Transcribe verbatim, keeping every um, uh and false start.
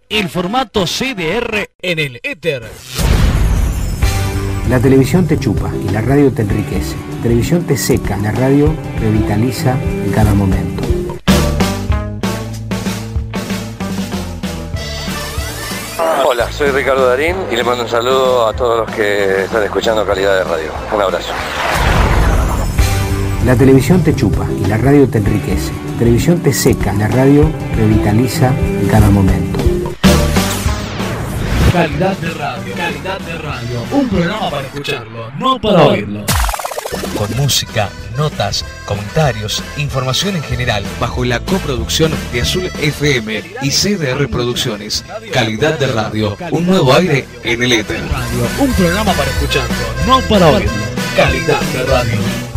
el formato C D R en el éter. La televisión te chupa y la radio te enriquece. La televisión te seca, la radio revitaliza en cada momento. Hola, soy Ricardo Darín y le mando un saludo a todos los que están escuchando Calidad de Radio. Un abrazo. La televisión te chupa y la radio te enriquece. La televisión te seca, la radio revitaliza en cada momento. Calidad de radio, calidad de radio. Un programa para escucharlo, no para oírlo. Con música, notas, comentarios, información en general, bajo la coproducción de Azul F M y C D R Producciones. Calidad de radio, un nuevo aire en el éter. Un programa para escucharlo, no para oírlo. Calidad de radio.